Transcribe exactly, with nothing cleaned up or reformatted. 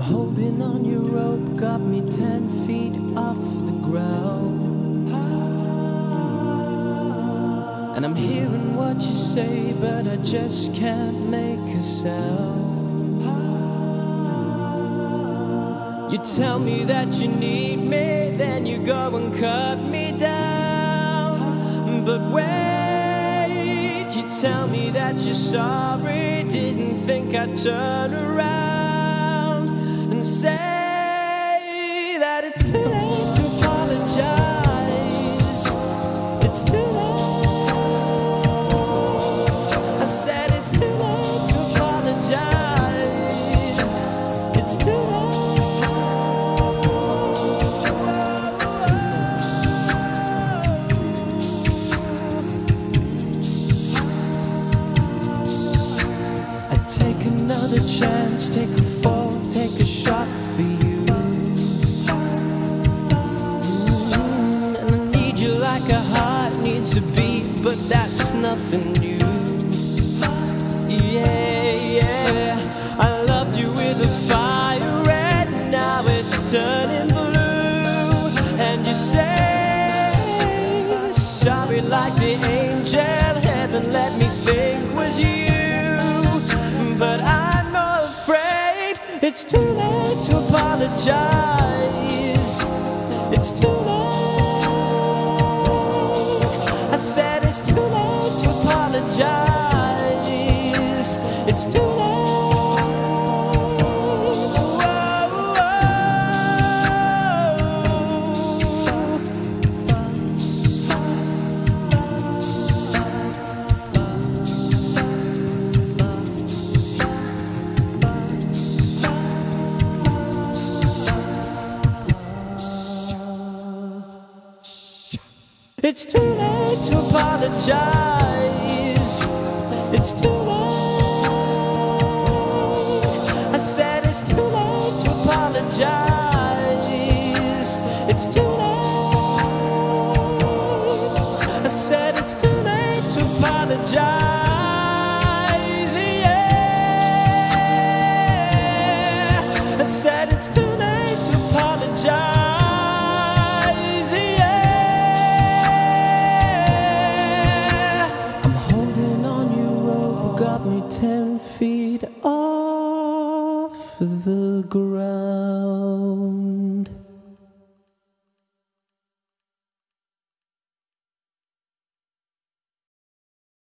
holding on your rope, got me ten feet off the ground. And I'm hearing what you say, but I just can't make a sound. You tell me that you need me, then you go and cut me down. But wait, you tell me that you're sorry, didn't think I'd turn around and say that it's too late to apologize. It's too late. I said it's too late to apologize. It's too late. I take another chance, take a fall, take a shot for you. Mm, and I need you like a heart needs to beat, but that's nothing new. Yeah, yeah, I loved you with a fire red, now it's turning blue. And you say sorry like the angel heaven let me think was you. But I'm afraid it's too late to apologize. It's too late. I said it's too late to apologize. It's too late. It's too late to apologize. It's too late. I said it's too late to apologize. It's too late. I said it's too late to apologize. Yeah. I said it's too late to apologize. Got me ten feet off the ground.